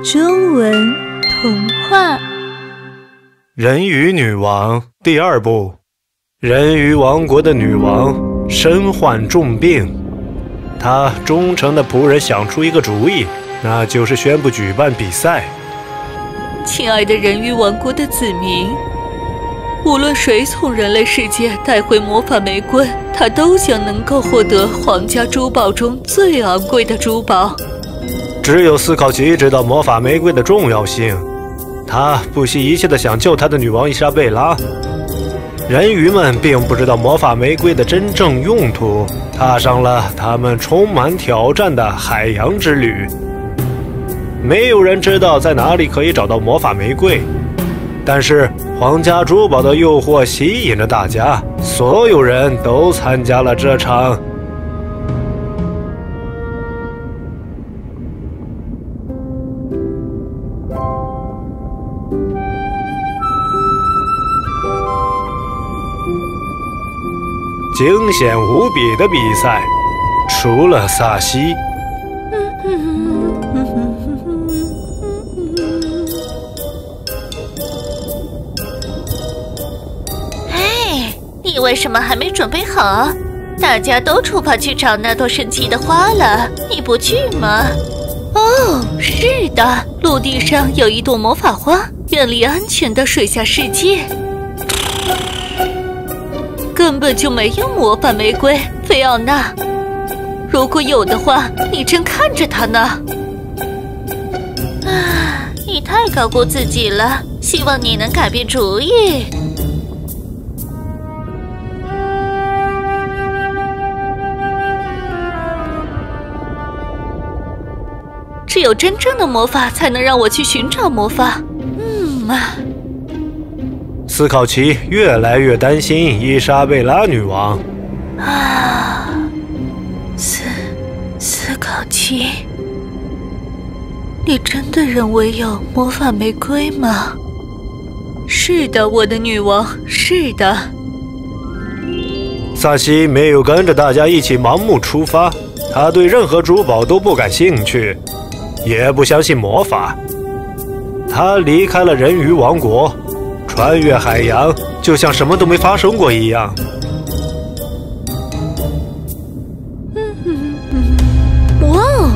中文童话《 人鱼女王》第2部。人鱼王国的女王身患重病，她忠诚的仆人想出一个主意，那就是宣布举办比赛。 亲爱的人鱼王国的子民，无论谁从人类世界带回魔法玫瑰，他都将能够获得皇家珠宝中最昂贵的珠宝。 只有斯考奇知道魔法玫瑰的重要性，他不惜一切地想救他的女王伊莎贝拉。人鱼们并不知道魔法玫瑰的真正用途，踏上了他们充满挑战的海洋之旅。没有人知道在哪里可以找到魔法玫瑰，但是皇家珠宝的诱惑吸引着大家，所有人都参加了这场惊险无比的比赛，除了萨西。 哎，你为什么还没准备好？大家都出发去找那朵神奇的花了，你不去吗？哦，是的，陆地上有一朵魔法花，远离安全的水下世界。 根本就没有魔法玫瑰，菲奥娜。如果有的话，你正看着它呢。 啊，你太高估自己了，希望你能改变主意。 只有真正的魔法才能让我去寻找魔法。 斯考奇越来越担心伊莎贝拉女王。 斯考奇，你真的认为有魔法玫瑰吗？是的，我的女王，是的。 萨西没有跟着大家一起盲目出发，他对任何珠宝都不感兴趣，也不相信魔法。他离开了人鱼王国，穿越海洋，就像什么都没发生过一样。 哇哦，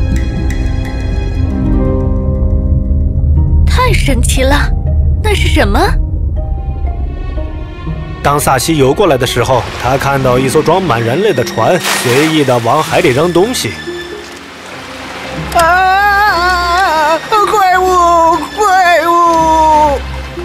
太神奇了！那是什么？ 当萨西游过来的时候，他看到一艘装满人类的船，随意地往海里扔东西。 怪物！怪物！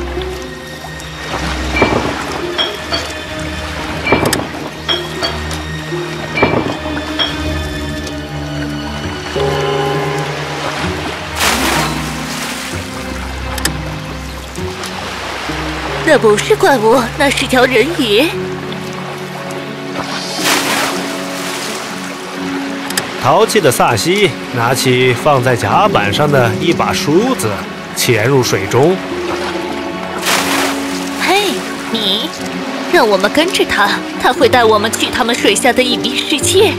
那不是怪物，那是条人鱼。 淘气的萨西拿起放在甲板上的一把梳子，潜入水中。 嘿，你，让我们跟着他，他会带我们去他们水下的隐秘世界。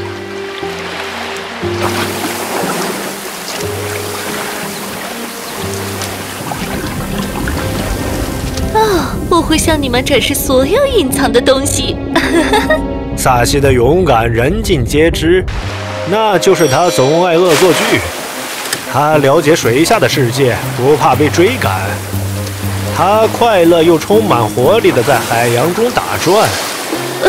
我会向你们展示所有隐藏的东西。 萨西的勇敢人尽皆知，那就是他总爱恶作剧。他了解水下的世界，不怕被追赶。他快乐又充满活力地在海洋中打转。 为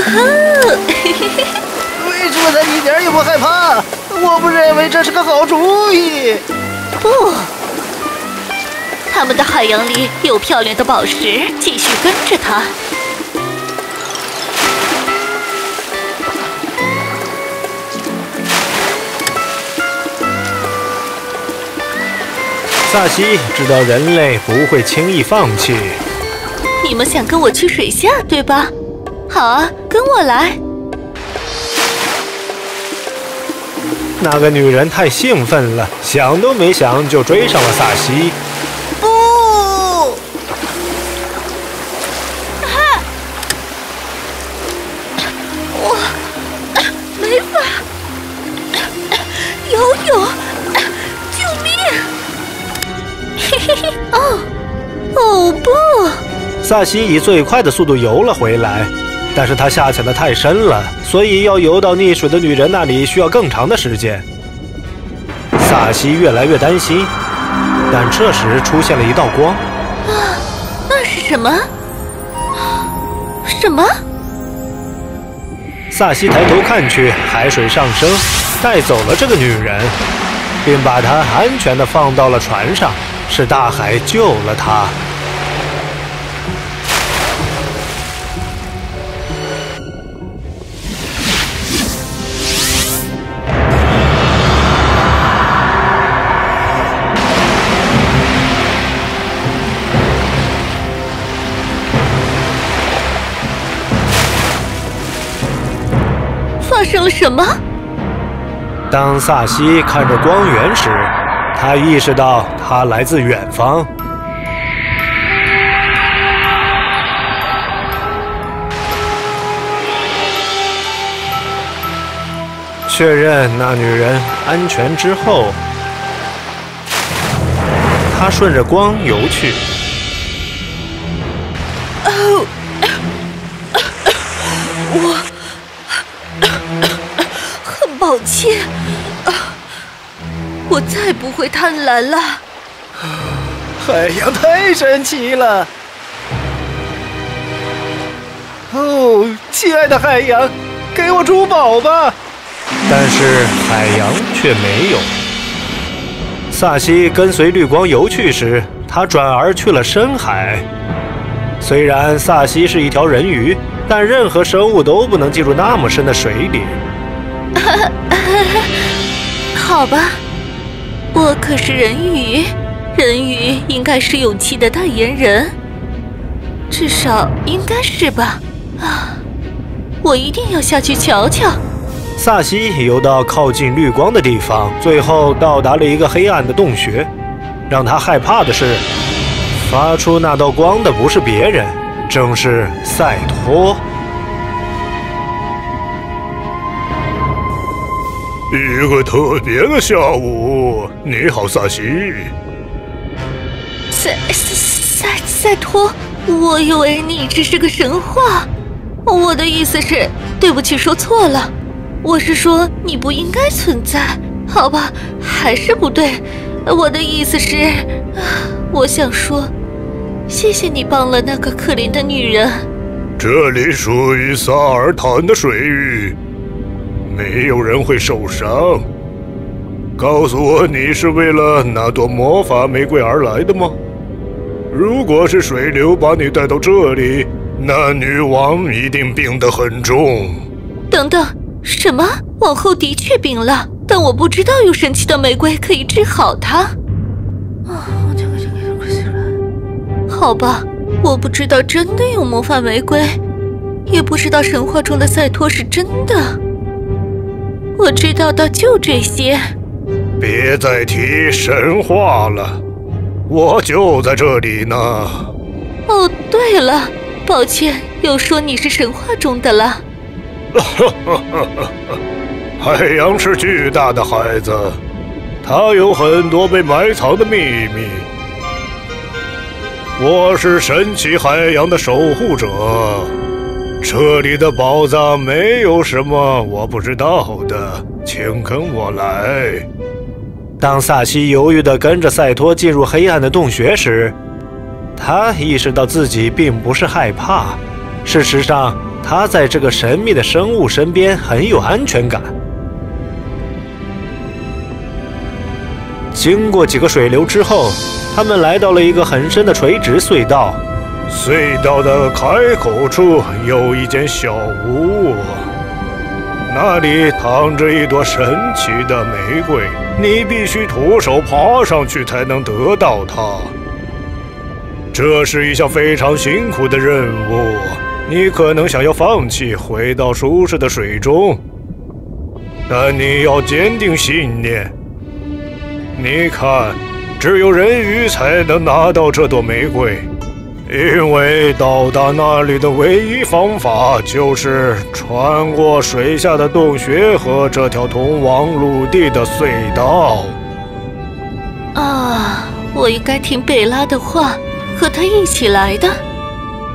什么他一点也不害怕？我不认为这是个好主意。 不。他们的海洋里有漂亮的宝石，继续跟着他。 萨西知道人类不会轻易放弃。 你们想跟我去水下，对吧？好啊，跟我来。 那个女人太兴奋了，想都没想就追上了萨西。 没法游泳，救命！ 萨西以最快的速度游了回来，但是他下潜得太深了，所以要游到溺水的女人那里需要更长的时间。萨西越来越担心，但这时出现了一道光。 啊，那是什么？什么？ 萨西抬头看去，海水上升，带走了这个女人，并把她安全地放到了船上。是大海救了她。 发生了什么？ 当萨西看着光源时，他意识到它来自远方。确认那女人安全之后，他顺着光游去。 我很抱歉，我再不会贪婪了。 海洋太神奇了！哦，亲爱的海洋，给我珠宝吧！ 但是海洋却没有。萨西跟随绿光游去时，他转而去了深海。虽然萨西是一条人鱼，但任何生物都不能进入那么深的水里。 好吧，我可是人鱼，人鱼应该是勇气的代言人，至少应该是吧？啊，我一定要下去瞧瞧。 萨西游到靠近绿光的地方，最后到达了一个黑暗的洞穴。让他害怕的是，发出那道光的不是别人，正是赛托。 一个特别的下午，你好，萨西。 赛托，我以为你只是个神话。我的意思是，对不起，说错了。我是说你不应该存在，好吧？还是不对。我的意思是，我想说，谢谢你帮了那个可怜的女人。 这里属于萨尔坦的水域，没有人会受伤。告诉我，你是为了那朵魔法玫瑰而来的吗？如果是水流把你带到这里，那女王一定病得很重。 等等，什么？王后的确病了，但我不知道有神奇的玫瑰可以治好她。好吧，我不知道真的有魔法玫瑰，也不知道神话中的赛托是真的。我知道的就这些。 别再提神话了，我就在这里呢。 哦，对了，抱歉，又说你是神话中的了。 海洋是巨大的孩子，它有很多被埋藏的秘密。我是神奇海洋的守护者，这里的宝藏没有什么我不知道的，请跟我来。 当萨西犹豫地跟着赛托进入黑暗的洞穴时，他意识到自己并不是害怕，事实上，他在这个神秘的生物身边很有安全感。经过几个水流之后，他们来到了一个很深的垂直隧道。 隧道的开口处有一间小屋，那里躺着一朵神奇的玫瑰，你必须徒手爬上去才能得到它。这是一项非常辛苦的任务，你可能想要放弃，回到舒适的水中，但你要坚定信念。你看，只有人鱼才能拿到这朵玫瑰，因为到达那里的唯一方法就是穿过水下的洞穴和这条通往陆地的隧道。 啊，我应该听贝拉的话，和她一起来的。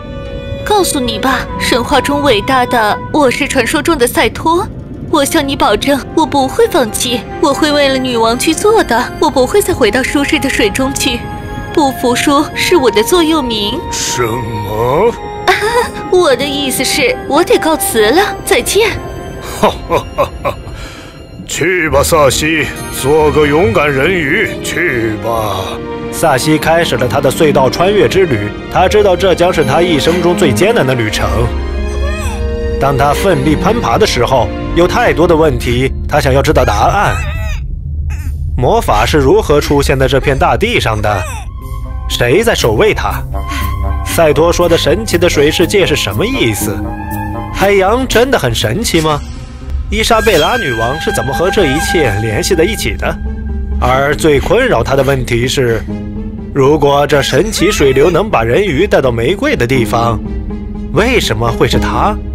告诉你吧，神话中伟大的，我是传说中的赛托。我向你保证，我不会放弃，我会为了女王去做的，我不会再回到舒适的水中去。不服输是我的座右铭。 什么？ 我的意思是，我得告辞了，再见。 哈哈哈哈！去吧，萨西，做个勇敢人鱼，去吧。 萨西开始了他的隧道穿越之旅，他知道这将是他一生中最艰难的旅程。当他奋力攀爬的时候，有太多的问题，他想要知道答案。魔法是如何出现在这片大地上的？谁在守卫它？赛托说的神奇的水世界是什么意思？海洋真的很神奇吗？伊莎贝拉女王是怎么和这一切联系在一起的？而最困扰她的问题是，如果这神奇水流能把人鱼带到玫瑰的地方，为什么会是她？